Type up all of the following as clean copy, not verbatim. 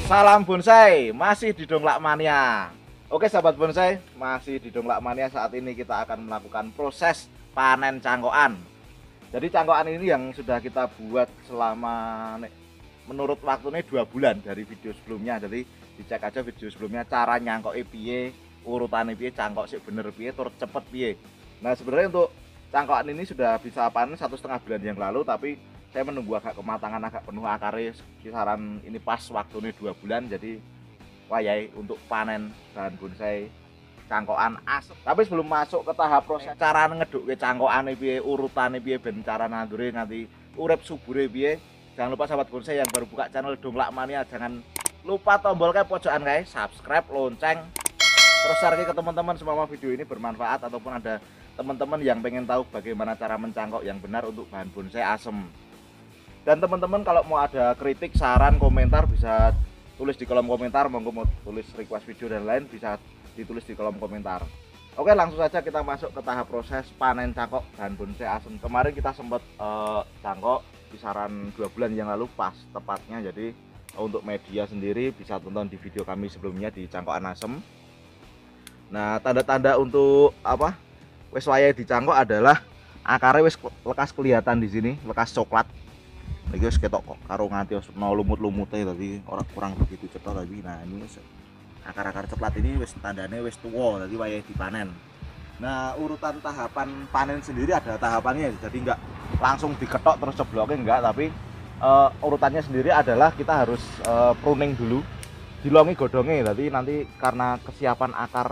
Salam bonsai, masih di Donglak Mania. Oke sahabat bonsai, masih di Donglak Mania. Saat ini kita akan melakukan proses panen cangkokan. Jadi cangkokan ini yang sudah kita buat selama menurut waktu ini 2 bulan dari video sebelumnya. Jadi dicek aja video sebelumnya cara nyangkok piye, urutan piye, cangkok sih bener piye, tur cepet piye. Nah sebenarnya untuk cangkokan ini sudah bisa panen 1,5 bulan yang lalu, tapi saya menunggu agak kematangan, agak penuh akarnya, kisaran ini pas waktu ini 2 bulan. Jadi wayai untuk panen bahan bonsai cangkokan asem. Tapi sebelum masuk ke tahap proses cara ngedukke cangkokane piye, urutane piye, ben cara nandure nganti urip subure piye, jangan lupa sahabat bonsai yang baru buka channel Donglak Mania, jangan lupa tombol kayak pojokan guys, subscribe, lonceng, terus share ke teman-teman semua video ini bermanfaat, ataupun ada teman-teman yang pengen tahu bagaimana cara mencangkok yang benar untuk bahan bonsai asem. Dan teman-teman kalau mau ada kritik, saran, komentar bisa tulis di kolom komentar. Monggo mau tulis request video dan lain bisa ditulis di kolom komentar. Oke, langsung saja kita masuk ke tahap proses panen cangkok bahan bonsai asem. Kemarin kita sempat cangkok kisaran 2 bulan yang lalu pas tepatnya. Jadi untuk media sendiri bisa tonton di video kami sebelumnya di cangkokan asem. Nah, tanda-tanda untuk apa wis wayahe dicangkok adalah akarnya wis lekas kelihatan di sini, lekas coklat. Iki wis ketok kok karo nganti wis no lumut-lumute, tapi orang kurang begitu cetok. Tapi nah ini akar-akar coklat ini wis tandane wis tuwa, jadi wayahe dipanen. Nah, urutan tahapan panen sendiri ada tahapannya, jadi enggak langsung diketok terus cebloke enggak, tapi urutannya sendiri adalah kita harus pruning dulu, dilongi godongnya. Jadi nanti karena kesiapan akar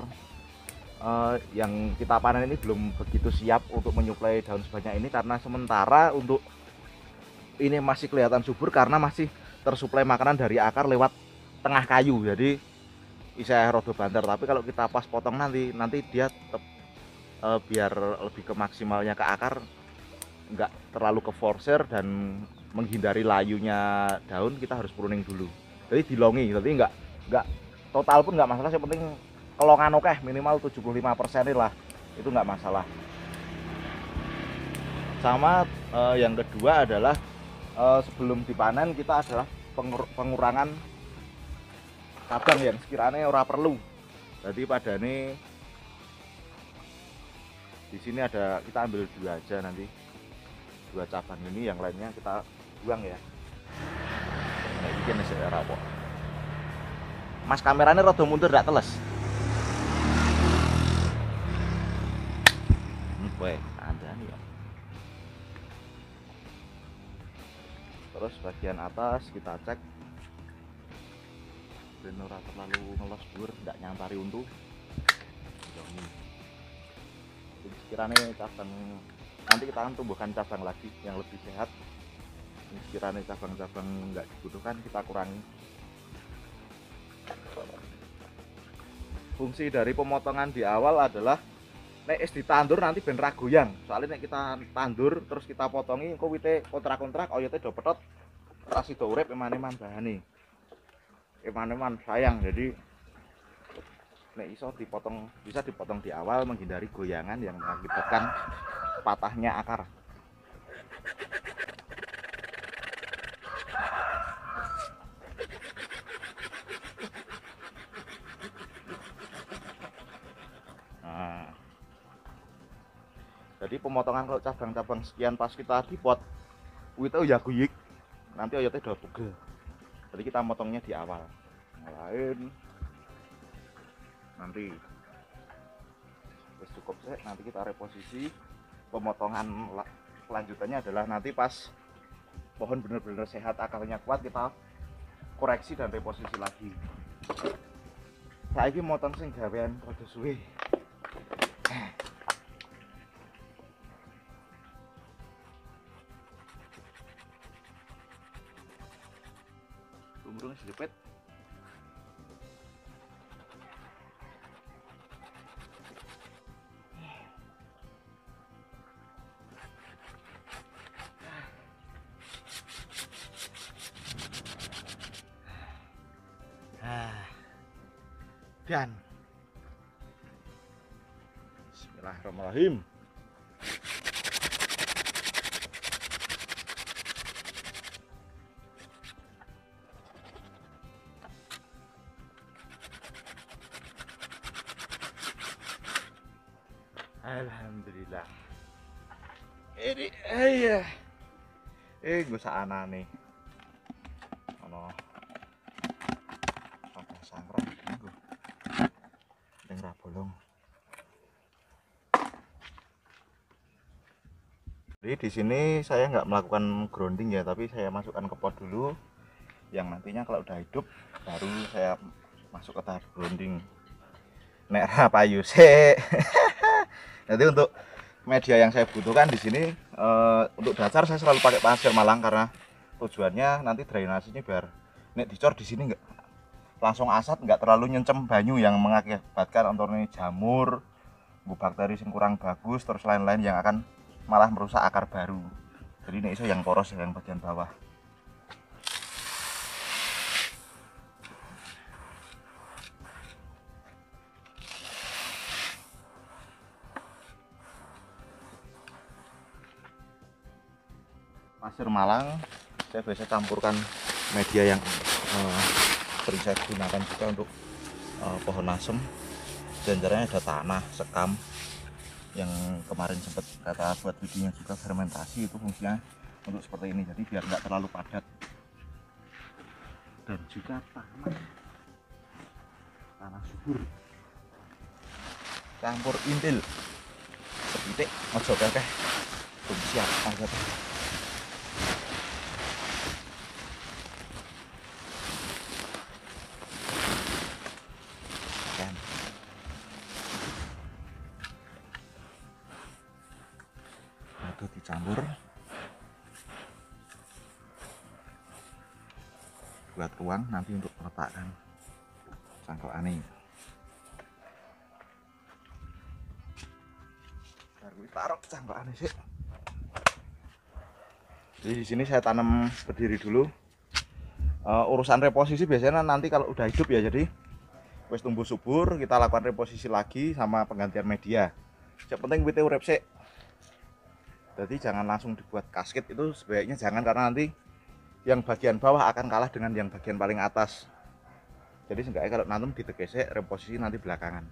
yang kita panen ini belum begitu siap untuk menyuplai daun sebanyak ini, karena sementara untuk ini masih kelihatan subur karena masih tersuplai makanan dari akar lewat tengah kayu, jadi bisa rodo banter. Tapi kalau kita pas potong nanti dia tetap biar lebih ke maksimalnya ke akar, enggak terlalu ke forcer dan menghindari layunya daun, kita harus pruning dulu. Jadi dilongi, tapi enggak total pun enggak masalah, yang penting kelongan oke, minimal 75% lah, itu enggak masalah. Sama yang kedua adalah sebelum dipanen kita adalah pengurangan cabang yang sekiranya ora perlu. Jadi pada ini di sini ada, kita ambil 2 aja, nanti 2 cabang ini, yang lainnya kita buang ya. Nah, ini kan saya rapok. Mas kameranya rada mundur ndak teles. Weh, andani ya. Terus bagian atas kita cek ben ora terlalu ngelos dhuwur, ndak nyampari untu. Jadi sekiranya cabang, nanti kita akan tumbuhkan cabang lagi yang lebih sehat. Ini sekiranya cabang-cabang nggak dibutuhkan kita kurangi. Fungsi dari pemotongan di awal adalah nek is ditandur nanti ben ra goyang. Soalnya nek kita tandur terus kita potongi, engko wite kontrak-kontrak oyote do petot, ra sida urip eman-eman bahane. Eman-eman sayang. Jadi nek iso dipotong, bisa dipotong di awal menghindari goyangan yang mengakibatkan patahnya akar. Nah, jadi pemotongan kalau cabang-cabang sekian pas kita dipot, itu ya guyik, nanti oyotnya udah pegel. Jadi kita motongnya di awal. Lain nanti cukup sih, nanti kita reposisi. Pemotongan selanjutannya adalah nanti pas pohon benar-benar sehat, akarnya kuat, kita koreksi dan reposisi lagi. Saya ini motong sing gawean rada suwe. Lumrungnya sedikit. Dan bismillahirrahmanirrahim. Alhamdulillah. Ini ya. Gue sana nih. Ono ada sangrai gue. Dengar bolong. Jadi di sini saya nggak melakukan grounding ya, tapi saya masukkan ke pot dulu. Yang nantinya kalau udah hidup baru saya masuk ke tahap grounding. Nek payu sih. Jadi untuk media yang saya butuhkan di sini untuk dasar saya selalu pakai pasir Malang karena tujuannya nanti drainasinya biar nek dicor di sini nggak langsung asat, nggak terlalu nyencem banyu yang mengakibatkan antaranya jamur, bakteri yang kurang bagus, terus lain-lain yang akan malah merusak akar baru. Jadi ini iso yang poros yang bagian bawah. Pasir Malang saya biasa campurkan media yang sering saya gunakan juga untuk pohon asem. Dan caranya ada tanah, sekam yang kemarin sempat kata buat videonya juga fermentasi, itu fungsinya untuk seperti ini, jadi biar nggak terlalu padat. Dan juga tanah subur campur intil sedikit ojo kakek belum siap aja tuh. Itu dicampur buat ruang nanti untuk meletakkan cangkokan ini. Baru taruh cangkokan sih. Jadi di sini saya tanam berdiri dulu. Urusan reposisi biasanya nanti kalau udah hidup ya, jadi wis tumbuh subur kita lakukan reposisi lagi sama penggantian media. Yang penting wite urip sih. Jadi jangan langsung dibuat kasket, itu sebaiknya jangan, karena nanti yang bagian bawah akan kalah dengan yang bagian paling atas. Jadi seenggaknya kalau nanti ditegese reposisi nanti belakangan.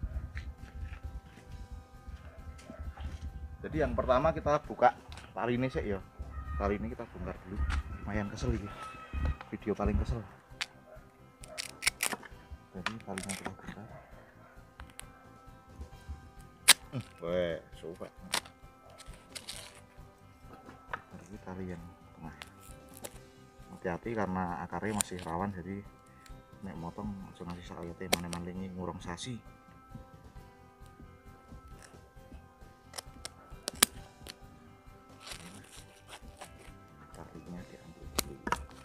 Jadi yang pertama kita buka tali ini sih ya. Tali ini kita bongkar dulu. Lumayan kesel ini. Video paling kesel. Jadi talinya kita bongkar. Weh, coba. Ini tali yang tengah. Hati-hati karena akarnya masih rawan, jadi nek motong langsung ngasih sayate mana-mana ngurung sasi. Talinya diambil dulu.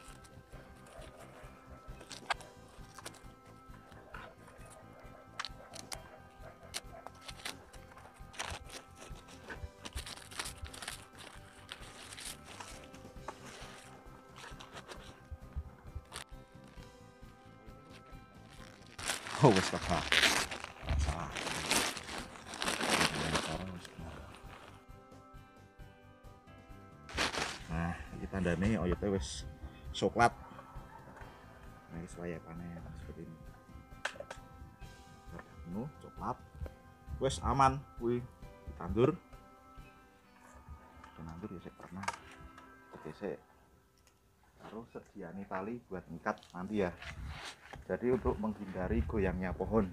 Oh, wes kakak. Salah. Nah, ini tandanya oyotnya wes coklat. Nah, ini saya panen seperti ini. Penuh coklat. Wes aman, wih. Tandur. Tandur ya saya pernah. Oke, saya harus sediani tali buat ngikat nanti ya. Jadi untuk menghindari goyangnya pohon.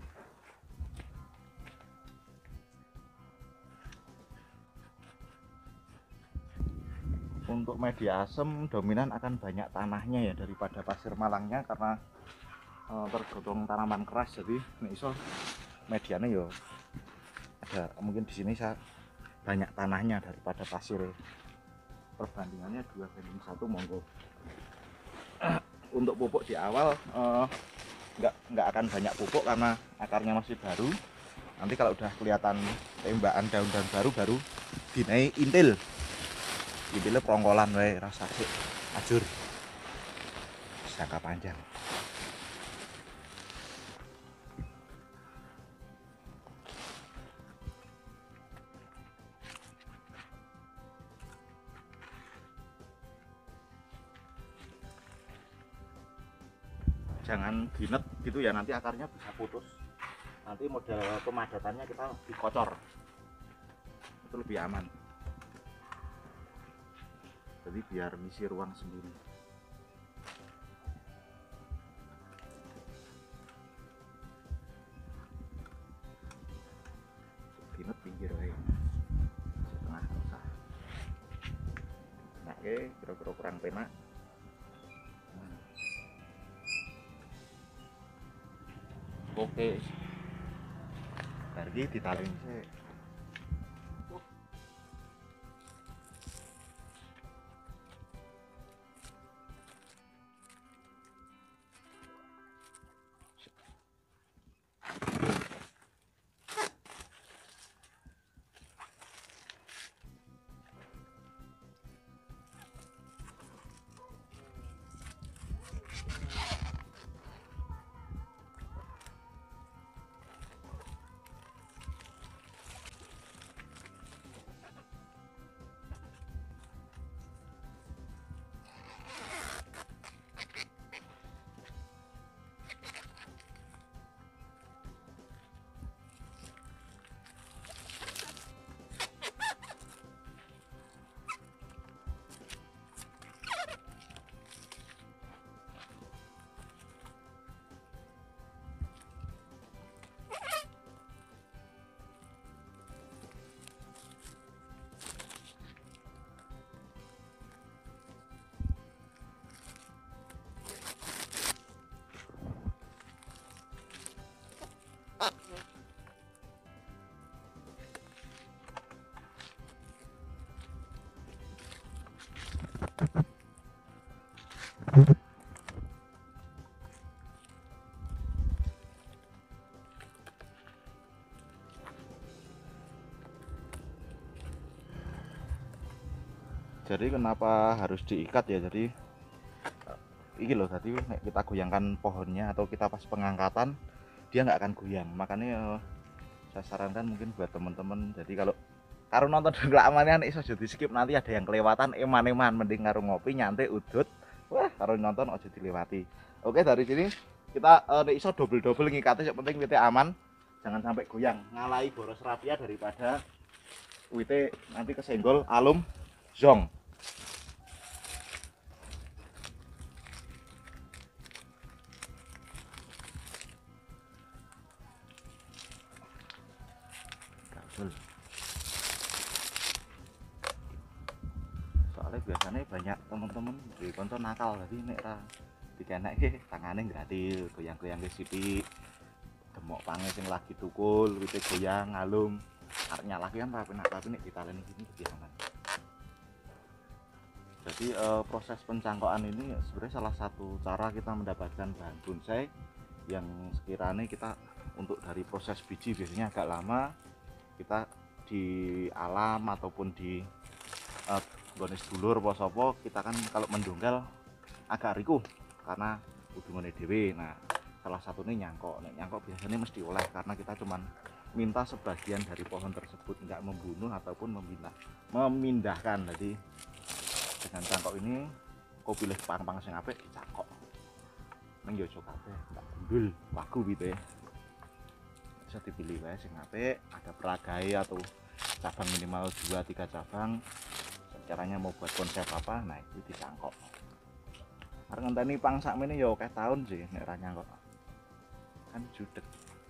Untuk media asem dominan akan banyak tanahnya ya daripada pasir Malangnya, karena tergotong tanaman keras. Jadi ini iso medianya yo ada, mungkin di sini saya banyak tanahnya daripada pasir. Perbandingannya 2:1 monggo. Untuk pupuk di awal nggak akan banyak pupuk karena akarnya masih baru. Nanti kalau udah kelihatan tembakan daun-daun baru dinaik intil. Intilnya perongkolan wae, rasa sih ajur. Jangka panjang. Jangan dinet gitu ya, nanti akarnya bisa putus. Nanti model pemadatannya kita dikocor. itu lebih aman, jadi biar ngisi ruang sendiri. Binut pinggir wae setengah usah. Nah, kira-kira kurang penak. Oke, lagi ditaling sih. Jadi kenapa harus diikat ya? Jadi ini loh, tadi kita goyangkan pohonnya atau kita pas pengangkatan dia nggak akan goyang. Makanya saya sarankan mungkin buat teman-teman, jadi kalau nonton Dongklak Mania iso aja di skip, nanti ada yang kelewatan eman-eman, mending karo ngopi nyantai udut, wah karo nonton aja dilewati. Oke, dari sini kita iso double ngikatnya, yang penting wite aman, jangan sampai goyang, ngalai boros rapia daripada wite nanti kesenggol alum zong. Soalnya biasanya banyak teman-teman di konco nakal, jadi nek ra dikenek tangannya gratis goyang-goyang ke sithik, demok pange sing lagi tukul wite goyang ngalum arep nyalahke kan ra penak, tapi nek ditaleni gini lebih aman. Jadi proses pencangkokan ini sebenarnya salah satu cara kita mendapatkan bahan bonsai yang sekiranya kita untuk dari proses biji biasanya agak lama, kita di alam ataupun di gonis dulur posopo kita kan kalau mendunggal agak rikuh karena hubungannya dewe. Nah, salah satunya nyangkok. Nah, nyangkok biasanya mesti oleh karena kita cuman minta sebagian dari pohon tersebut, nggak membunuh ataupun memindahkan. Jadi dengan cangkok ini kau pilih pang-pang sing apik dicangkok nang yo kabeh, nggak gundul wagu gitu ya. Bisa dipilih wae sing apik, ada peragai atau cabang minimal 2-3 cabang. Caranya mau buat konsep apa, nah itu dicangkok. Karena ngenteni pang sakmene ya akeh tahun sih nek ra nyangkok. Kan judek.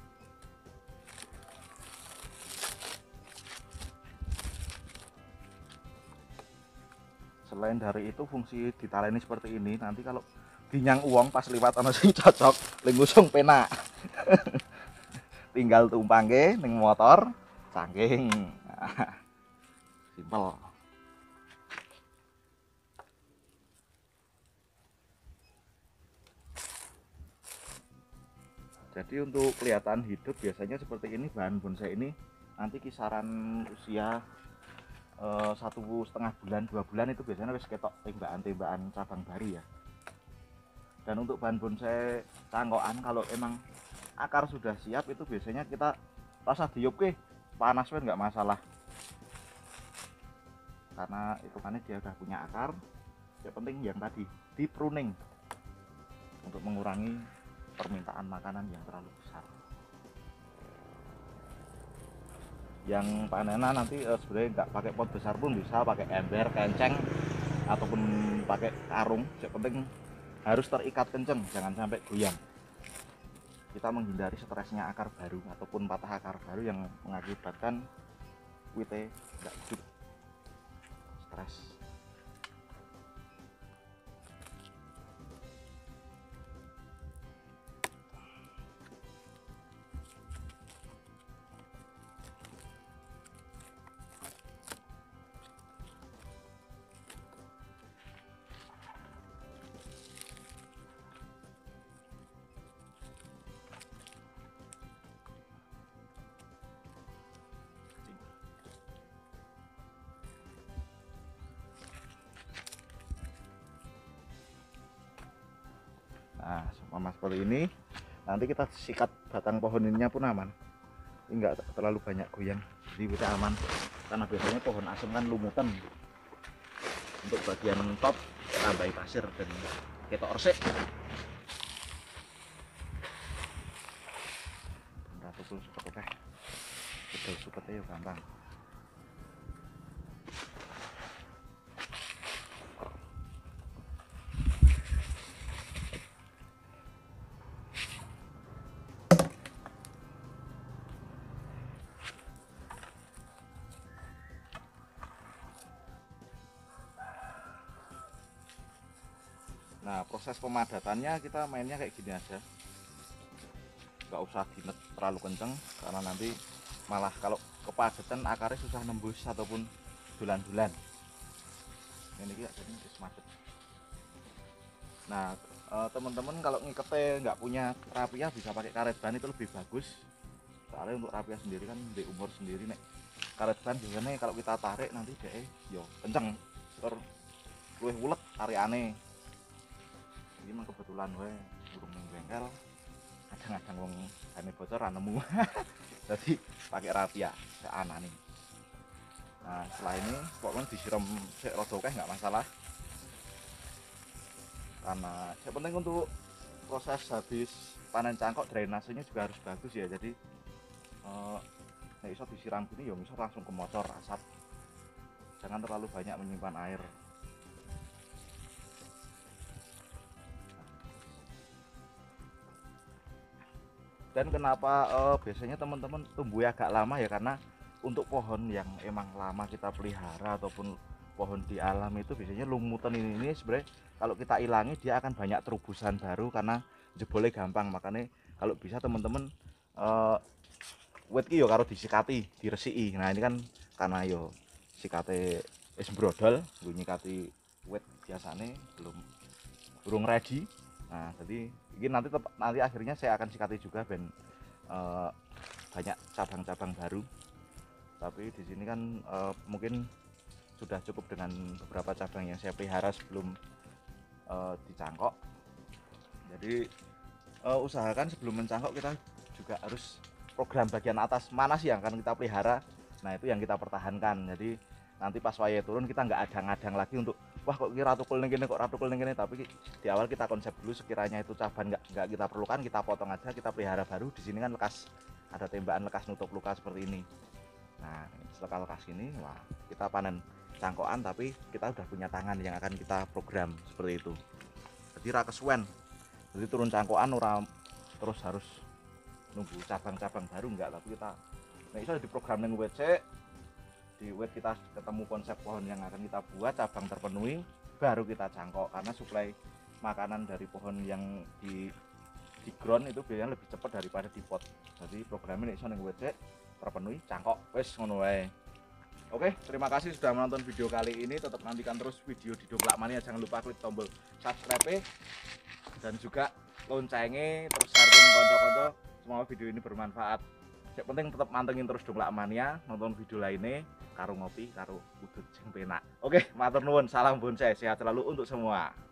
Selain dari itu fungsi ditaleni seperti ini, nanti kalau dinyang uang pas liwat ana sing cocok lengusung penak. Tinggal tumpangke ning motor saking. Simpel. Jadi untuk kelihatan hidup biasanya seperti ini, bahan bonsai ini nanti kisaran usia 1,5 bulan 2 bulan itu biasanya wis ketok tembakan cabang baru ya. Dan untuk bahan bonsai cangkokan kalau emang akar sudah siap itu biasanya kita rasa diup ke panas pun nggak masalah, karena itu kan dia udah punya akar. Yang penting yang tadi di pruning untuk mengurangi permintaan makanan yang terlalu besar. yang panenan nanti sebenarnya nggak pakai pot besar pun bisa, pakai ember, kenceng, ataupun pakai karung. Yang penting harus terikat kenceng, jangan sampai goyang. Kita menghindari stresnya akar baru ataupun patah akar baru yang mengakibatkan wite nggak hidup. Stres. Nah, sama seperti ini. Nanti kita sikat batang pohon ininya pun aman. Ini enggak terlalu banyak goyang, jadi kita aman. Karena biasanya pohon asem kan lumutan. Untuk bagian top tambahi pasir dan ketok resik. Benda tukul supet teh. Bedol supetnya ya gampang. Nah, proses pemadatannya kita mainnya kayak gini aja, nggak usah dinet terlalu kenceng karena nanti malah kalau kepadatan akarnya susah nembus ataupun dulan-dulan. Ini kita jadi macet. Nah, teman-teman kalau ngiketnya nggak punya rapia bisa pakai karet ban, itu lebih bagus. Soalnya untuk rapia sendiri kan di umur sendiri nek karet ban biasanya kalau kita tarik nanti deh yo kenceng terus luwih ulet tariane. Ini memang kebetulan gue burung ning bengkel kadang-kadang wong jane bocor ra nemu. Jadi pakai rapia seana nih. Nah, setelah ini pokoknya disiram sik rada akeh nggak masalah. Karena yang penting untuk proses habis panen cangkok drainasenya juga harus bagus ya. Jadi iso disiram gini ya bisa langsung kemocor asap. Jangan terlalu banyak menyimpan air. Dan kenapa biasanya teman-teman tumbuhnya agak lama ya, karena untuk pohon yang emang lama kita pelihara ataupun pohon di alam itu biasanya lumutan ini sebenarnya kalau kita ilangi dia akan banyak terubusan baru karena jebolnya gampang. Makanya kalau bisa teman-teman wit ki yo karo disikati, diresiki. Nah, ini kan karena yo sikate wis brodol, nggo nyikati wit biasane belum ready. Nah, jadi ini nanti akhirnya saya akan sikati juga ben banyak cabang-cabang baru. Tapi di sini kan mungkin sudah cukup dengan beberapa cabang yang saya pelihara sebelum dicangkok. Jadi usahakan sebelum mencangkok kita juga harus program bagian atas mana sih yang akan kita pelihara. Nah, itu yang kita pertahankan. Jadi nanti pas waya turun kita nggak adang-adang lagi untuk wah kok kira tukul ning kene, kok ratukul ning kene. Tapi di awal kita konsep dulu sekiranya itu cabang nggak kita perlukan, kita potong aja, kita pelihara baru. Di sini kan lekas ada tembakan lekas nutup luka seperti ini. Nah, setelah lekas ini wah kita panen cangkokan tapi kita udah punya tangan yang akan kita program seperti itu. Jadi ra kesuwen. Jadi turun cangkokan ora terus harus nunggu cabang-cabang baru, enggak, tapi kita nah bisa diprogram ning WC. Di wet kita ketemu konsep pohon yang akan kita buat, cabang terpenuhi, baru kita cangkok. Karena suplai makanan dari pohon yang di ground itu biasanya lebih cepat daripada di pot. Jadi programnya iso ning WC terpenuhi, cangkok, wes ngono wae. Oke, terima kasih sudah menonton video kali ini. Tetap nantikan terus video di Dongklak Mania. Jangan lupa klik tombol subscribe dan juga loncengnya, terus share ke konco-konco. Semoga video ini bermanfaat. Yang penting tetap mantengin terus Dongklak Mania, nonton video lainnya, karo ngopi, karo udut sing penak. Oke, matur nuwun, salam bonsai, sehat selalu untuk semua.